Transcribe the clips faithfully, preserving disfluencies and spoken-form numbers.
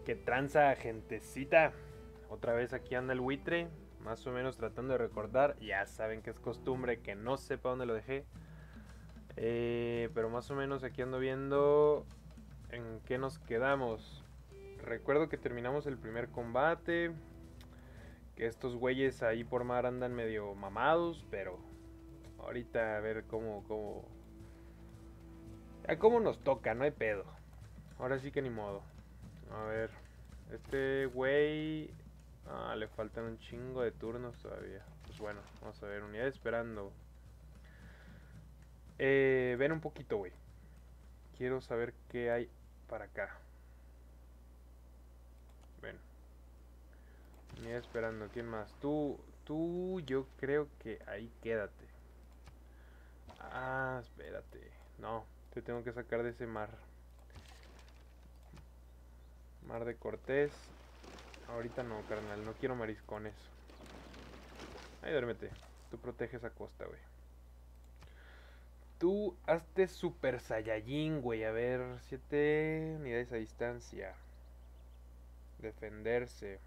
¿Qué tranza, gentecita? Otra vez aquí anda el buitre, más o menos tratando de recordar. Ya saben que es costumbre que no sepa dónde lo dejé. Eh, pero más o menos aquí ando viendo en qué nos quedamos. Recuerdo que terminamos el primer combate. Que estos güeyes ahí por mar andan medio mamados, pero ahorita a ver cómo, cómo, a cómo nos toca, no hay pedo. Ahora sí que ni modo. A ver, este güey... Ah, le faltan un chingo de turnos todavía. Pues bueno, vamos a ver, unidad esperando. Eh, ven un poquito, güey. Quiero saber qué hay para acá. Ven. Unidad esperando, ¿quién más? Tú, tú, yo creo que ahí quédate. Ah, espérate. No, te tengo que sacar de ese mar. Mar de Cortés. Ahorita no, carnal, no quiero mariscones. Ahí duérmete. Tú proteges a costa, güey. Tú hazte Super Saiyajin, güey. A ver, siete unidades a distancia. Defenderse.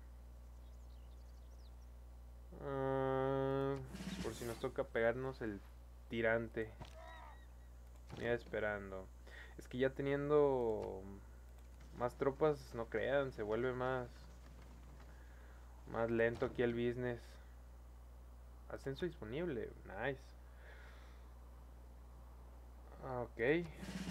Uh, por si nos toca pegarnos el tirante. Unidad esperando. Es que ya teniendo más tropas, no crean, se vuelve más más lento aquí el business. Ascenso disponible, nice. Ah, ok.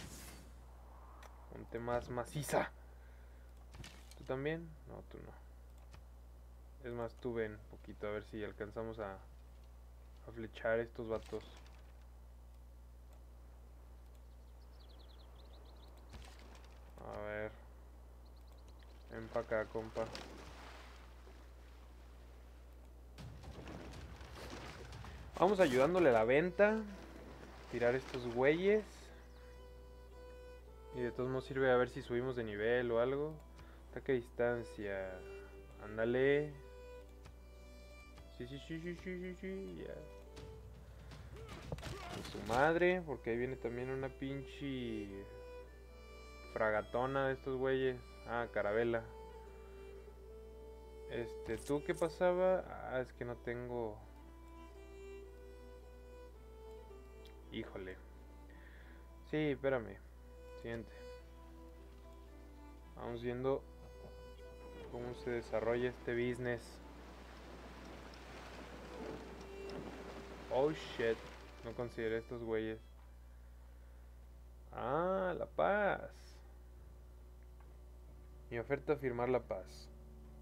Ponte más maciza. ¿Tú también? No, tú no. Es más, tú ven un poquito a ver si alcanzamos a, a flechar estos vatos. A ver. Ven pa' acá, compa. Vamos ayudándole a la venta. Tirar estos güeyes. Y de todos modos sirve a ver si subimos de nivel o algo. Ataque a distancia. Ándale. Sí, sí, sí, sí, sí, sí, sí. Ya. Con su madre. Porque ahí viene también una pinche fragatona de estos güeyes. Ah, carabela. Este, ¿tú qué pasaba? Ah, es que no tengo... Híjole. Sí, espérame. Siguiente. Vamos viendo cómo se desarrolla este business. Oh shit. No consideré estos güeyes. Ah, la paz. Mi oferta firmar la paz.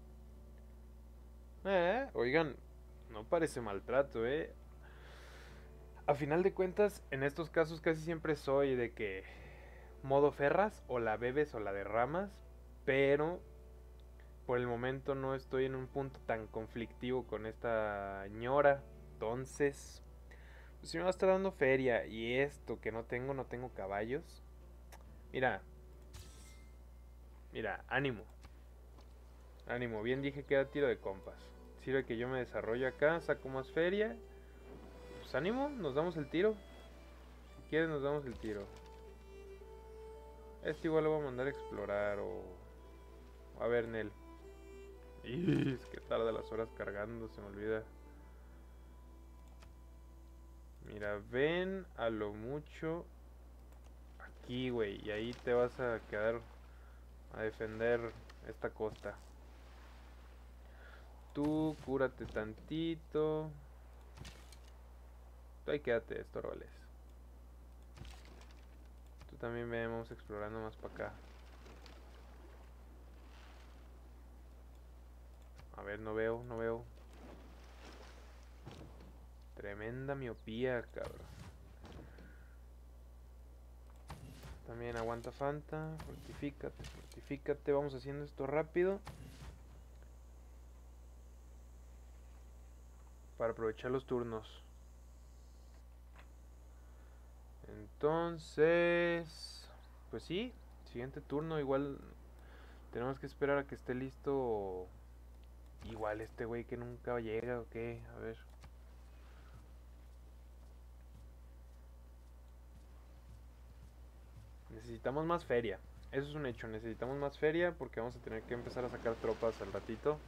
Eh, oigan, no parece maltrato, eh. A final de cuentas, en estos casos casi siempre soy de que modo ferras, o la bebes o la derramas, pero por el momento no estoy en un punto tan conflictivo con esta ñora. Entonces, pues si me va a estar dando feria y esto que no tengo, no tengo caballos. Mira, mira, ánimo. Ánimo, bien dije que era tiro de compas. Sirve que yo me desarrollo acá, saco más feria. Pues ánimo, nos damos el tiro. Si quieres nos damos el tiro. Este igual lo voy a mandar a explorar o... A ver, Nel. Y es que tarda las horas cargando, se me olvida. Mira, ven a lo mucho aquí, güey. Y ahí te vas a quedar a defender esta costa. Tú cúrate tantito. Tú ahí quédate, estorboles. Tú también ven, vamos explorando más para acá. A ver, no veo, no veo. Tremenda miopía, cabrón. También aguanta Fanta. Fortifícate, fortifícate. Vamos haciendo esto rápido. Para aprovechar los turnos. Entonces... Pues sí, siguiente turno. Igual tenemos que esperar a que esté listo. Igual este güey que nunca llega o qué. A ver. Necesitamos más feria. Eso es un hecho, necesitamos más feria porque vamos a tener que empezar a sacar tropas al ratito.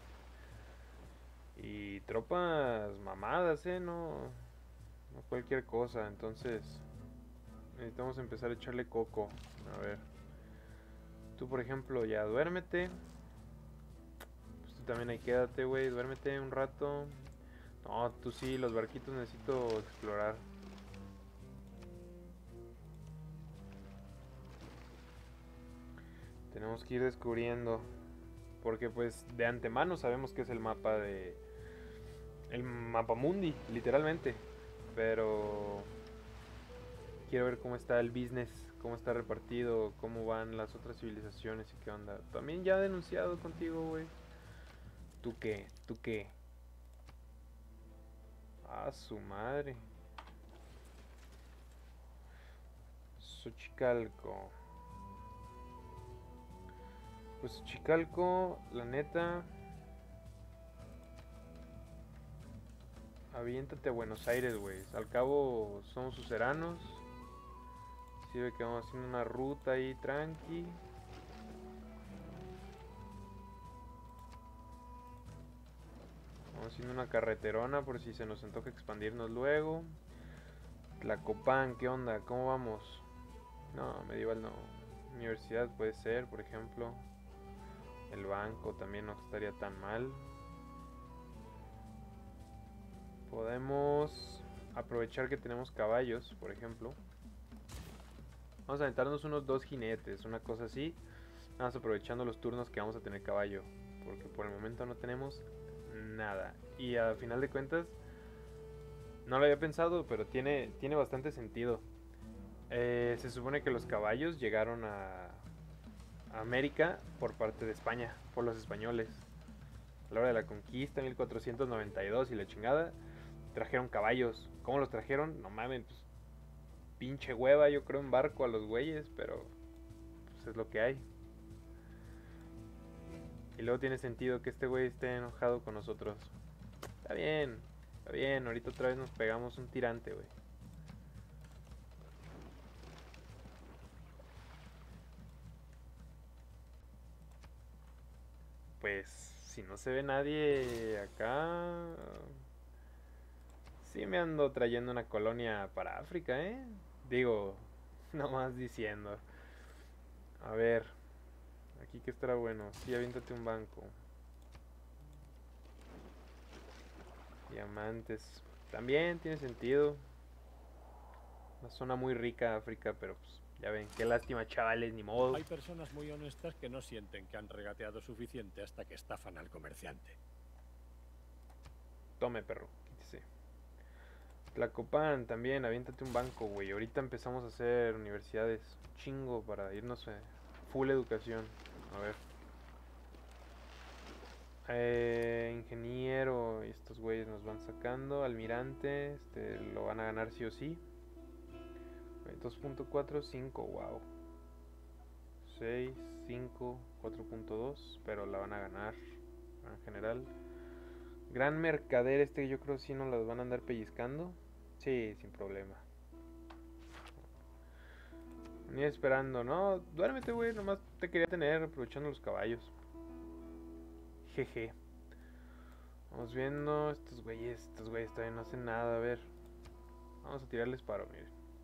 Y tropas mamadas, eh, no, no cualquier cosa, entonces necesitamos empezar a echarle coco. A ver, tú por ejemplo ya duérmete. Pues tú también ahí quédate, güey, duérmete un rato. No, tú sí, los barquitos necesito explorar. Tenemos que ir descubriendo. Porque pues de antemano sabemos que es el mapa de... El mapa mundi, literalmente. Pero... Quiero ver cómo está el business, cómo está repartido, cómo van las otras civilizaciones y qué onda. También ya he denunciado contigo, güey. ¿Tú qué? ¿Tú qué? Ah, su madre. Xochicalco. Pues Xochicalco, la neta. Aviéntate a Buenos Aires, güey. Al cabo somos suzeranos. Si ve que vamos haciendo una ruta ahí tranqui. Vamos haciendo una carreterona por si se nos antoja expandirnos luego. Tlacopan, ¿qué onda? ¿Cómo vamos? No, medieval no. Universidad puede ser, por ejemplo. El banco también no estaría tan mal. Podemos aprovechar que tenemos caballos, por ejemplo. Vamos a aventarnos unos dos jinetes, una cosa así. Nada más aprovechando los turnos que vamos a tener caballo. Porque por el momento no tenemos nada. Y a final de cuentas, no lo había pensado, pero tiene, tiene bastante sentido. Eh, se supone que los caballos llegaron a, a América por parte de España, por los españoles. A la hora de la conquista, en mil cuatrocientos noventa y dos y la chingada, trajeron caballos. ¿Cómo los trajeron? No mames, pues, pinche hueva, yo creo en barco a los güeyes, pero pues es lo que hay. Y luego tiene sentido que este güey esté enojado con nosotros. Está bien, está bien, ahorita otra vez nos pegamos un tirante, güey. Pues si no se ve nadie acá, sí me ando trayendo una colonia para África, ¿eh? Digo, nomás diciendo. A ver, aquí que estará bueno. Sí, aviéntate un banco. Diamantes. También tiene sentido. Una zona muy rica África, pero pues ya ven, qué lástima, chavales, ni modo. Hay personas muy honestas que no sienten que han regateado suficiente hasta que estafan al comerciante. Tome, perro, quítese. Tlacopan también, aviéntate un banco, güey. Ahorita empezamos a hacer universidades. Chingo para irnos a full educación. A ver. Eh, ingeniero, estos güeyes nos van sacando. Almirante, este lo van a ganar sí o sí. dos punto cuatro, cinco, wow. seis, cinco, cuatro punto dos, pero la van a ganar en general. Gran mercader, este yo creo sí nos las van a andar pellizcando. Sí, sin problema. Ni esperando, no, duérmete, güey, nomás te quería tener aprovechando los caballos. Jeje. Vamos viendo, estos güeyes, estos güeyes todavía no hacen nada, a ver. Vamos a tirarles paro, miren.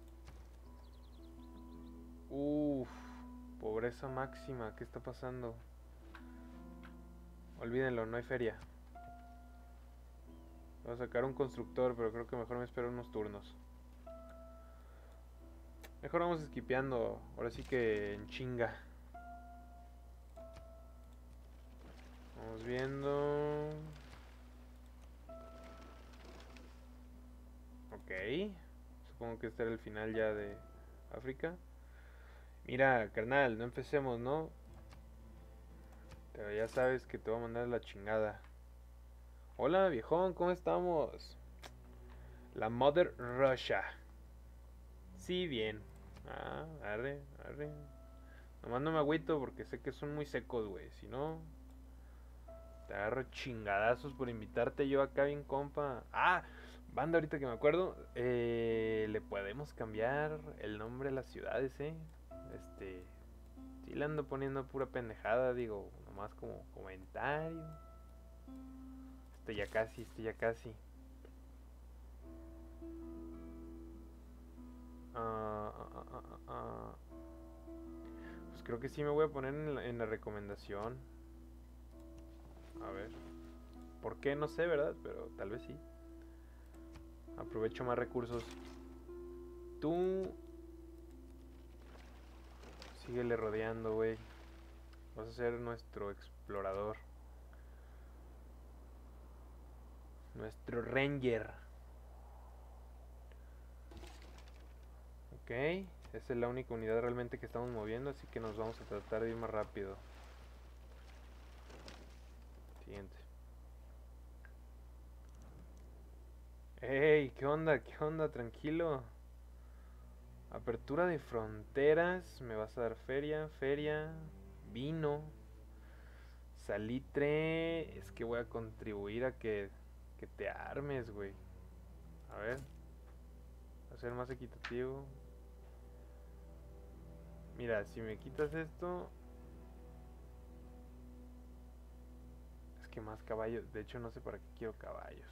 Uff, pobreza máxima, ¿qué está pasando? Olvídenlo, no hay feria. Voy a sacar un constructor, pero creo que mejor me espero unos turnos. Mejor vamos esquipeando, ahora sí que en chinga. Vamos viendo. Ok. Supongo que este era el final ya de África. Mira, carnal, no empecemos, ¿no? Pero ya sabes que te voy a mandar a la chingada. Hola, viejón, ¿cómo estamos? La Mother Russia. Sí, bien. Ah, arre, arre. Nomás no me agüito porque sé que son muy secos, güey. Si no, te agarro chingadazos por invitarte yo acá bien compa. Ah, banda, ahorita que me acuerdo, eh, le podemos cambiar el nombre a las ciudades, ¿eh? Este, Sí le ando poniendo pura pendejada, digo, nomás como comentario. Estoy ya casi, estoy ya casi. Ah, ah, ah, ah, ah, ah. Pues creo que sí me voy a poner en la, en la recomendación. A ver. ¿Por qué? No sé, ¿verdad? Pero tal vez sí. Aprovecho más recursos. Tú... síguele rodeando, güey. Vas a ser nuestro explorador. Nuestro ranger. Ok. Esa es la única unidad realmente que estamos moviendo, así que nos vamos a tratar de ir más rápido. Siguiente. Ey, ¿qué onda? ¿Qué onda? Tranquilo. Apertura de fronteras. Me vas a dar feria, feria, vino, salitre. Es que voy a contribuir a que, que te armes, güey. A ver. A ser más equitativo. Mira, si me quitas esto... Es que más caballos. De hecho, no sé para qué quiero caballos.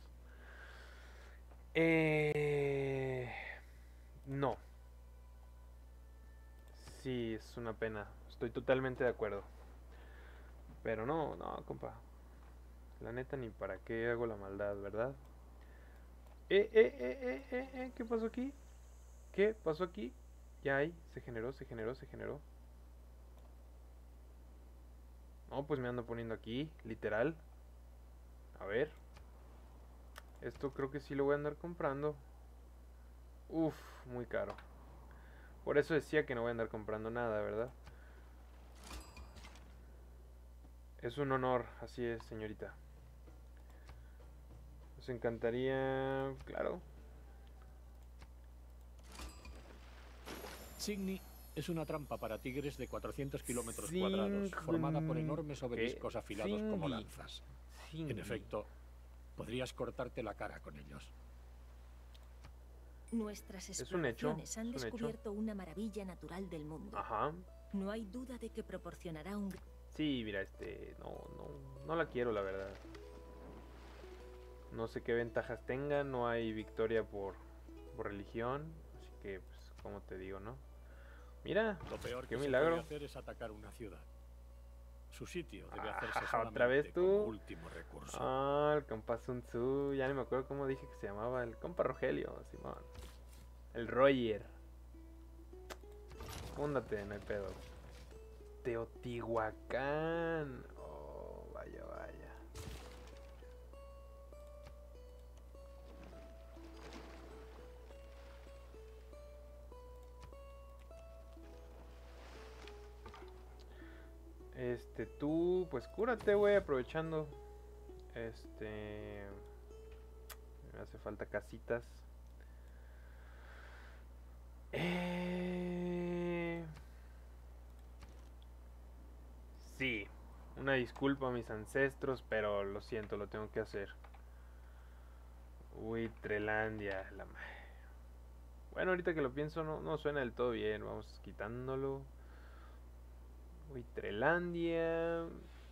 Eh... No. Sí, es una pena. Estoy totalmente de acuerdo. Pero no, no, compa. La neta, ni para qué hago la maldad, ¿verdad? Eh, eh, eh, eh, eh, eh, ¿qué pasó aquí? ¿Qué pasó aquí? Ya hay, se generó, se generó, se generó. No, pues me ando poniendo aquí, literal. A ver. Esto creo que sí lo voy a andar comprando. Uf, muy caro. Por eso decía que no voy a andar comprando nada, ¿verdad? Es un honor, así es, señorita. Nos encantaría, claro. Signy es una trampa para tigres de cuatrocientos kilómetros Sing- cuadrados, formada por enormes obeliscos ¿Qué? afilados como Singy. lanzas. Singy. En efecto, podrías cortarte la cara con ellos. Nuestras Es un hecho, exploraciones han es un hecho. descubierto una maravilla natural del mundo. Ajá. No hay duda de que proporcionará un... Sí, mira, este, no, no, no la quiero, la verdad. No sé qué ventajas tenga, no hay victoria por, por religión, así que, pues, como te digo, ¿no? Mira, Lo peor qué que milagro. se puede hacer es atacar una ciudad. Su sitio debe Ah, hacerse ¿otra solamente vez tú? como último recurso. Ah, el compa Sun Tzu, ya ni me acuerdo cómo dije que se llamaba, el compa Rogelio, Simón. El Roger. Fúndate, no hay pedo. Teotihuacán. Oh, vaya, vaya. Este, tú, pues cúrate, güey, aprovechando. Este... Me hace falta casitas. Eh... Sí, una disculpa a mis ancestros, pero lo siento, lo tengo que hacer. Uy, Trelandia, la ma- Bueno, ahorita que lo pienso, no, no suena del todo bien. Vamos quitándolo. Uy, Trelandia.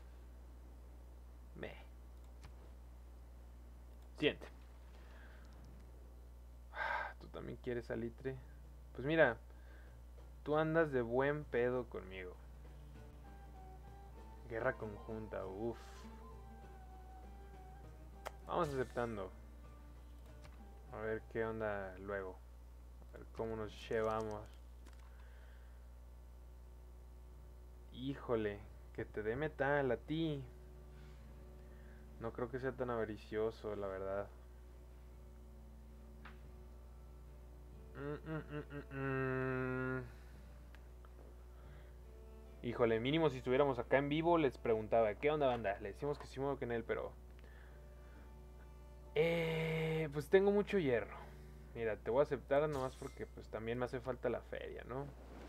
Me. Siguiente. Ah, ¿tú también quieres salitre? Pues mira, tú andas de buen pedo conmigo. Guerra conjunta, uff. Vamos aceptando. A ver qué onda luego. A ver cómo nos llevamos. Híjole, que te dé metal a ti. No creo que sea tan avaricioso, la verdad. Mm, mm, mm, mm, mm. Híjole, mínimo si estuviéramos acá en vivo les preguntaba, ¿qué onda, banda? Le decimos que sí muevo con él, pero... Eh, pues tengo mucho hierro. Mira, te voy a aceptar nomás porque pues también me hace falta la feria, ¿no?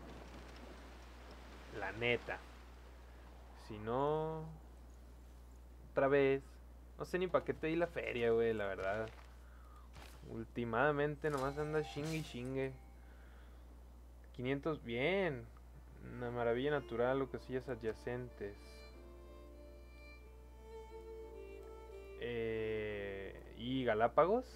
La neta. Si no... Otra vez. No sé ni para qué te di la feria, güey, la verdad. Últimamente nomás anda chingue y chingue. quinientos, bien. Una maravilla natural o casillas adyacentes. Eh, ¿Y Galápagos?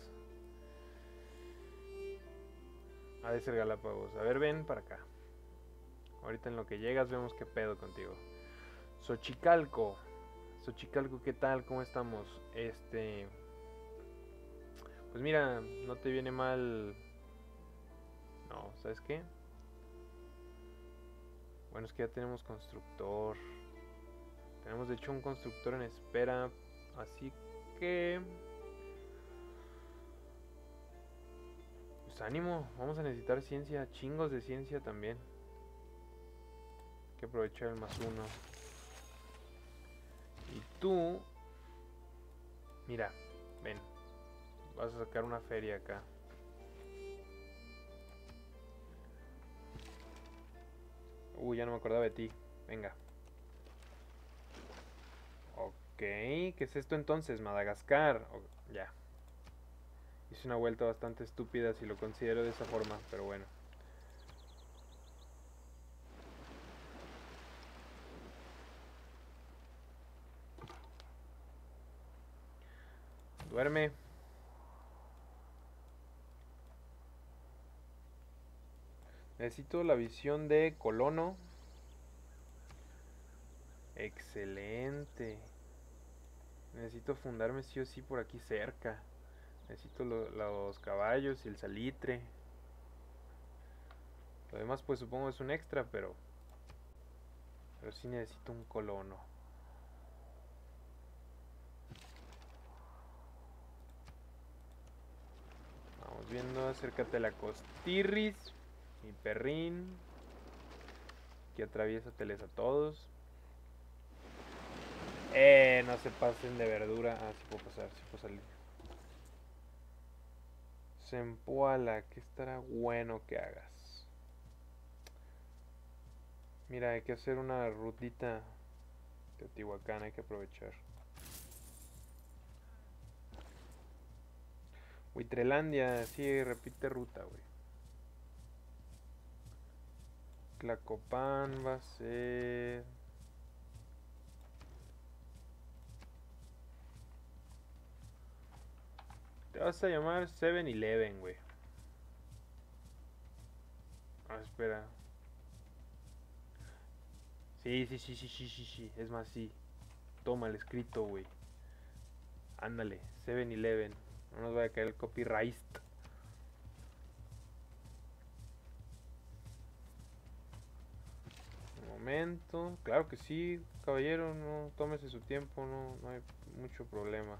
Ha de ser Galápagos. A ver, ven para acá. Ahorita en lo que llegas vemos qué pedo contigo. Xochicalco. Xochicalco, ¿qué tal? ¿Cómo estamos? Este... Pues mira, no te viene mal... No, ¿sabes qué? Bueno, es que ya tenemos constructor. Tenemos de hecho un constructor en espera. Así que... Pues ánimo, vamos a necesitar ciencia. Chingos de ciencia también. Hay que aprovechar el más uno. Y tú... Mira, ven. Vas a sacar una feria acá. Uy, ya no me acordaba de ti. Venga. Ok, ¿qué es esto entonces? Madagascar. Oh, ya. Hice una vuelta bastante estúpida si lo considero de esa forma, pero bueno. Duerme. Necesito la visión de Colono. Excelente. Necesito fundarme sí o sí por aquí cerca. Necesito lo, los caballos y el salitre. Lo demás pues supongo es un extra, pero... Pero sí necesito un colono. Vamos viendo, acércate a la costirris. Mi perrín. Aquí atraviésateles a todos. Eh, no se pasen de verdura. Ah, sí puedo pasar, sí puedo salir. Zempoala, ¿qué estará bueno que hagas? Mira, hay que hacer una rutita. Teotihuacán, hay que aprovechar. Huitrelandia, sí, repite ruta, güey. Tlacopan va a ser... Te vas a llamar seven eleven, güey. Ah, espera. Sí, sí, sí, sí, sí, sí, sí. Es más, sí. Toma el escrito, güey. Ándale, seven eleven. No nos vaya a caer el copyright. Un momento. Claro que sí, caballero. No, tómese su tiempo. No, no hay mucho problema.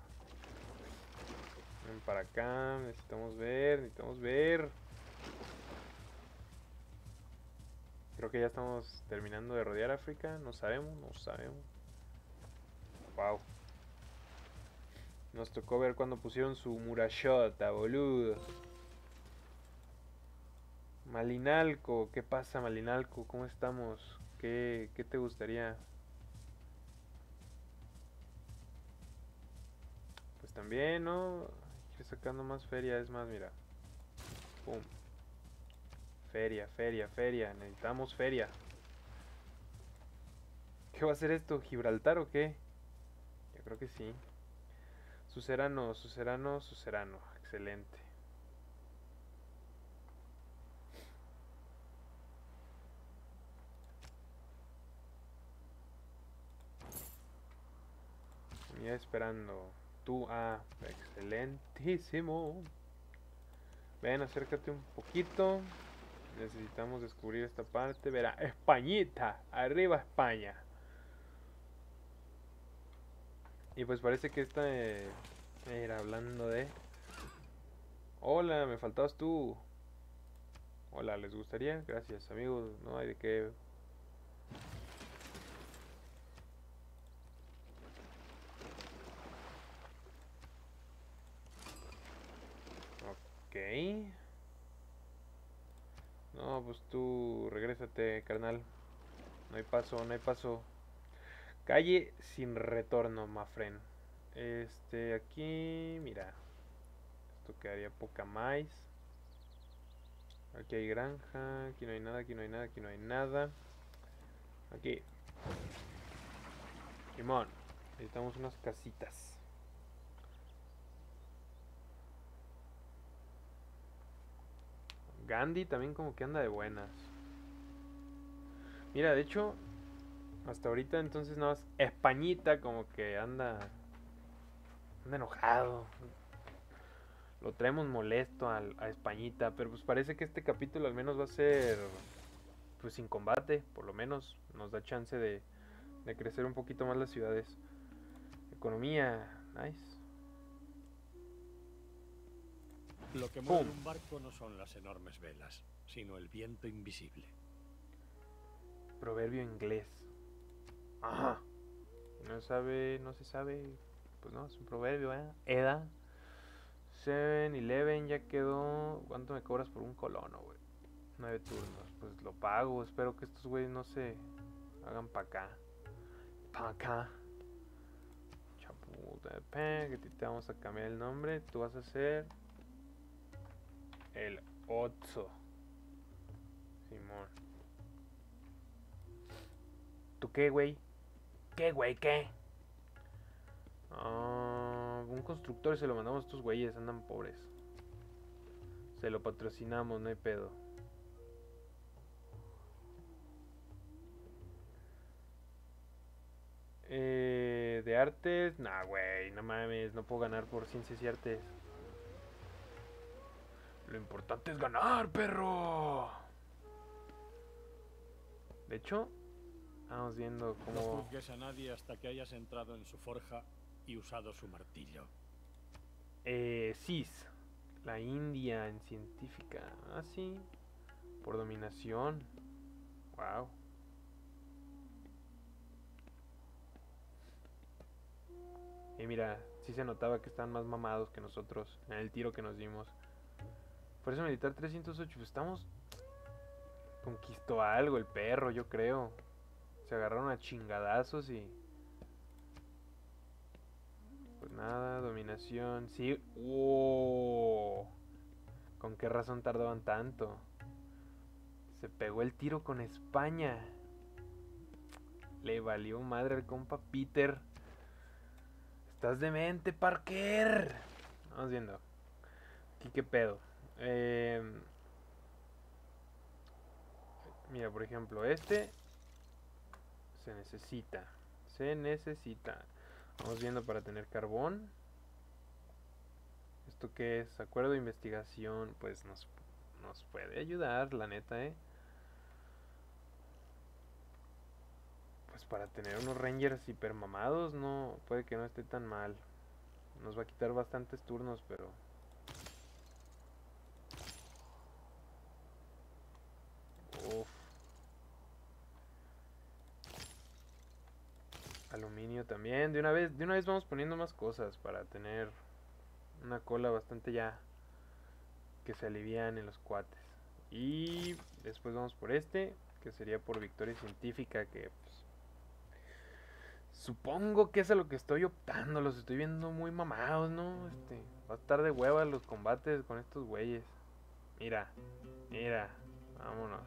Ven para acá. Necesitamos ver. Necesitamos ver. Creo que ya estamos terminando de rodear África. No sabemos, no sabemos. Wow. Nos tocó ver cuando pusieron su murallota, boludo. Malinalco, ¿qué pasa, Malinalco? ¿Cómo estamos? ¿Qué, qué te gustaría? Pues también, ¿no? Ir sacando más feria, es más, mira. Pum. Feria, feria, feria. Necesitamos feria. ¿Qué va a ser esto? ¿Gibraltar o qué? Yo creo que sí. Sucerano, Sucerano, Sucerano. Excelente. Ya esperando. Tú, ah, excelentísimo. Ven, acércate un poquito. Necesitamos descubrir esta parte. Verá, Españita. Arriba España. Y pues parece que esta... Eh, era hablando de... Hola, me faltabas tú. Hola, ¿les gustaría? Gracias, amigos. No hay de qué... Ok. No, pues tú regrésate, carnal. No hay paso, no hay paso. Calle sin retorno, mafren. Este, aquí, mira. Esto quedaría poca más. Aquí hay granja, aquí no hay nada, aquí no hay nada, aquí no hay nada. Aquí. Simón. Necesitamos unas casitas. Gandhi también como que anda de buenas. Mira, de hecho, hasta ahorita entonces nada más Españita como que anda, anda enojado. Lo traemos molesto al- a, Españita, pero pues parece que este capítulo al menos va a ser pues sin combate, por lo menos nos da chance de, de crecer un poquito más las ciudades. Economía, nice. Lo que mueve ¡Pum! un barco no son las enormes velas, sino el viento invisible. Proverbio inglés. Ajá. No sabe, no se sabe. Pues no, es un proverbio, ¿eh? Eda. seven eleven ya quedó. ¿Cuánto me cobras por un colono, güey? Nueve turnos. Pues lo pago. Espero que estos güeyes no se hagan pa' acá. Pa' acá. Chaputa de pe, que te vamos a cambiar el nombre. Tú vas a ser el Otso. Simón. ¿Tú qué, güey? ¿Qué, güey? ¿Qué? Ah, un constructor se lo mandamos a estos güeyes, andan pobres. Se lo patrocinamos, no hay pedo. Eh, de artes, nah, güey, no mames, no puedo ganar por ciencias y artes. Lo importante es ganar, perro. De hecho, vamos viendo No cómo... juzgues a nadie hasta que hayas entrado en su forja y usado su martillo. Eh, C I S, la India en científica. Ah, sí, por dominación. Wow. Y mira, sí se notaba que están más mamados que nosotros en el tiro que nos dimos. Fuerza Militar trescientos ocho, pues estamos... Conquistó algo el perro, yo creo. Se agarraron a chingadazos y... Pues nada, dominación, sí. ¡Wow! ¿Con qué razón tardaban tanto? Se pegó el tiro con España. Le valió madre al compa Peter. Estás demente, Parker. Vamos viendo. Aquí qué pedo. Eh, mira, por ejemplo, este se necesita. Se necesita. Vamos viendo para tener carbón. ¿Esto qué es? Acuerdo de investigación. Pues nos, nos puede ayudar, la neta, eh. Pues para tener unos rangers hiper mamados, no, puede que no esté tan mal. Nos va a quitar bastantes turnos, pero... Uf. Aluminio también. De una vez, de una vez vamos poniendo más cosas para tener una cola bastante ya que se alivian en los cuates. Y después vamos por este, que sería por victoria científica, que pues, supongo que es a lo que estoy optando. Los estoy viendo muy mamados, ¿no? Este, va a estar de hueva los combates con estos güeyes. Mira, mira, vámonos.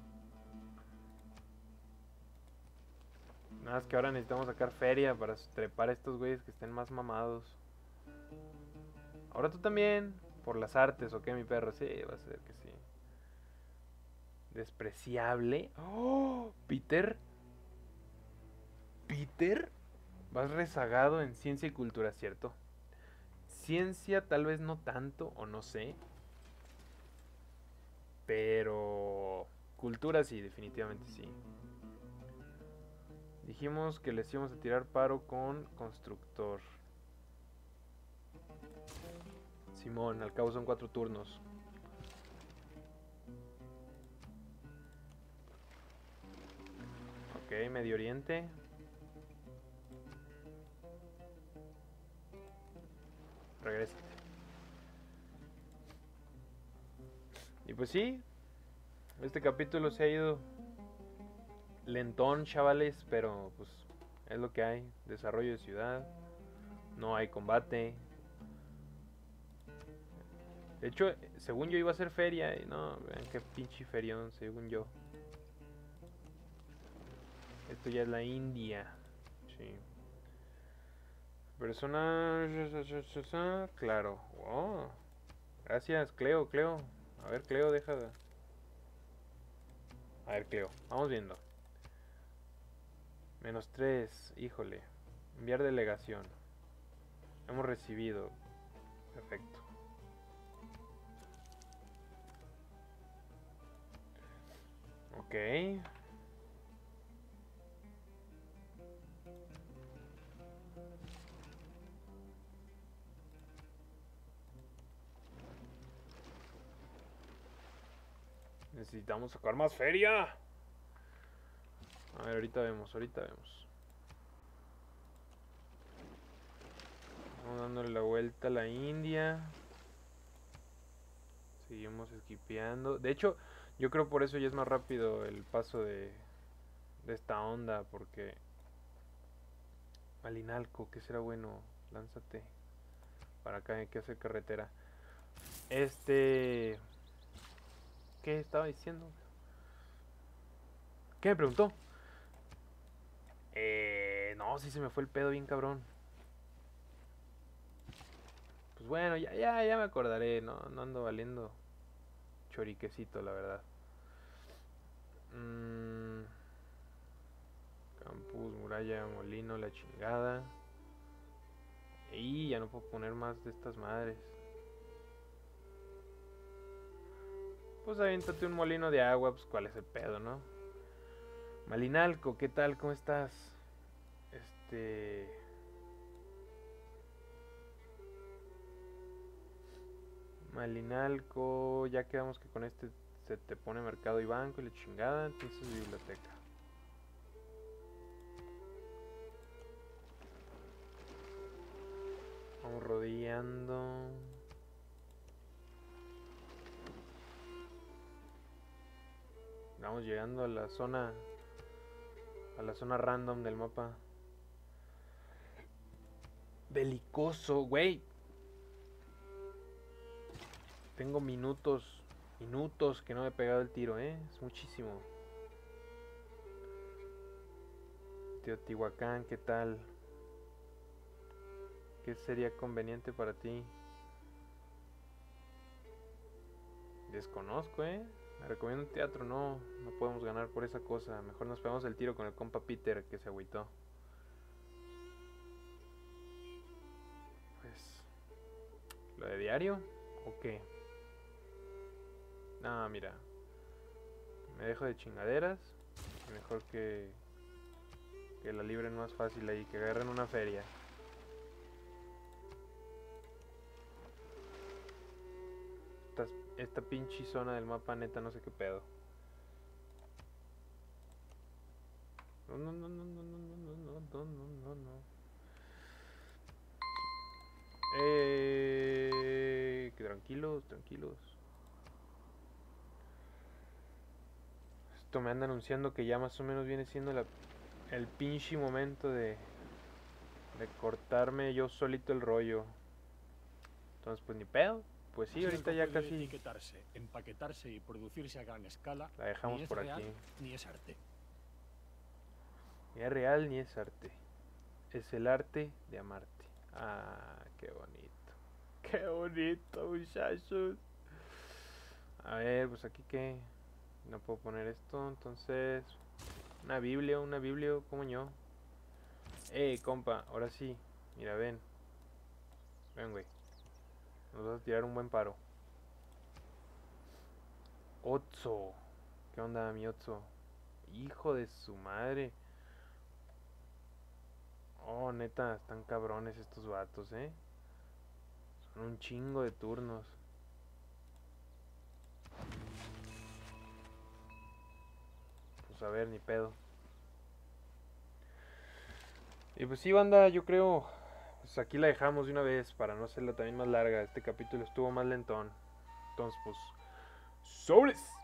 Nada más que ahora necesitamos sacar feria para trepar a estos güeyes que estén más mamados. Ahora tú también, por las artes, ¿o qué, mi perro? Sí, va a ser que sí. Despreciable. ¡Oh! Peter. Peter. Vas rezagado en ciencia y cultura, ¿cierto? Ciencia tal vez no tanto, o no sé. Pero... cultura sí, definitivamente sí. Dijimos que les íbamos a tirar paro con constructor. Simón, al cabo son cuatro turnos. Ok, Medio Oriente. Regrésate. Y pues sí, este capítulo se ha ido lentón, chavales, pero pues es lo que hay. Desarrollo de ciudad. No hay combate. De hecho, según yo iba a ser feria. Y no, vean qué pinche ferión, según yo. esto ya es la India. Sí. Persona... Claro. Oh. Gracias, Cleo, Cleo. A ver, Cleo, deja de... A ver, Cleo, vamos viendo. Menos tres, híjole. Enviar delegación. Hemos recibido. Perfecto. Ok. Necesitamos sacar más feria. A ver, ahorita vemos, ahorita vemos. Vamos dándole la vuelta a la India. Seguimos esquipeando. De hecho, yo creo por eso ya es más rápido el paso de, de esta onda. Porque... Malinalco, que será bueno. Lánzate. Para acá hay que hacer carretera. Este... ¿Qué estaba diciendo? ¿Qué me preguntó? Eh... No, sí se me fue el pedo bien cabrón. Pues bueno, ya, ya, ya me acordaré. No, no ando valiendo choriquecito, la verdad. Mm, campus, muralla, molino, la chingada. Y ya no puedo poner más de estas madres. Pues aviéntate un molino de agua, pues cuál es el pedo, ¿no? Malinalco, ¿qué tal? ¿Cómo estás? Este... Malinalco, ya quedamos que con este se te pone mercado y banco y la chingada, entonces biblioteca. Vamos rodeando. Vamos llegando a la zona, a la zona random del mapa. Belicoso, güey. Tengo minutos, minutos que no me he pegado el tiro, ¿eh? Es muchísimo. Teotihuacán, ¿qué tal? ¿Qué sería conveniente para ti? Desconozco, ¿eh? Me recomiendo un teatro, no, no podemos ganar por esa cosa. Mejor nos pegamos el tiro con el compa Peter, que se agüitó. Pues... ¿Lo de diario? ¿O qué? No, mira. Me dejo de chingaderas. Mejor que... Que la libren más fácil ahí, que agarren una feria. Esta, esta pinche zona del mapa neta no sé qué pedo. No, no, no, no, no, no, no, no, no, no, no, no. Eh, que tranquilos, tranquilos. Esto me anda anunciando que ya más o menos viene siendo la, el pinche momento de, de cortarme yo solito el rollo. Entonces pues ni pedo. Pues sí, Si ahorita algo ya puede casi etiquetarse, empaquetarse y producirse a gran escala, la dejamos ni es por real, aquí. ni es arte. Ni es real ni es arte. Es el arte de amarte. Ah, qué bonito. Qué bonito, muchachos. A ver, pues aquí que no puedo poner esto, entonces una biblia, una biblia, como yo. Eh, compa, ahora sí. Mira, ven. Ven, güey. Nos vas a tirar un buen paro. Otso. ¿Qué onda, mi Otso? Hijo de su madre. Oh, neta, están cabrones estos vatos, ¿eh? Son un chingo de turnos. Pues a ver, ni pedo. Y pues sí, banda, yo creo... Pues aquí la dejamos de una vez para no hacerla también más larga. Este capítulo estuvo más lentón. Entonces, pues... ¡Sobres!